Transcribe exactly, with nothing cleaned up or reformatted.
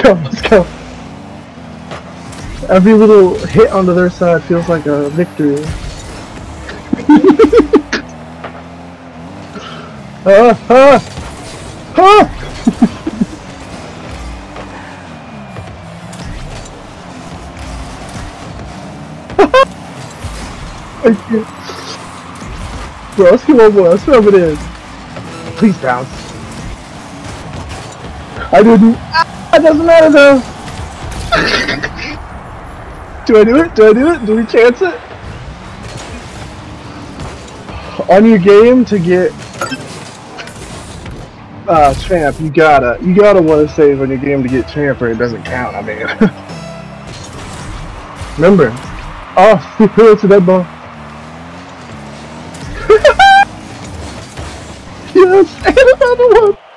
go, let's go. Every little hit onto their side feels like a victory. Ah, ah, ah! Bro, let's get one more. Let's see what it is. Please bounce. I didn't. Ah, it doesn't matter though. Do I do it? Do I do it? Do we chance it? On your game to get uh, champ, you gotta, you gotta want to save on your game to get champ, or it doesn't count. I mean, remember? Oh, it's a dead ball. Yes, and another one.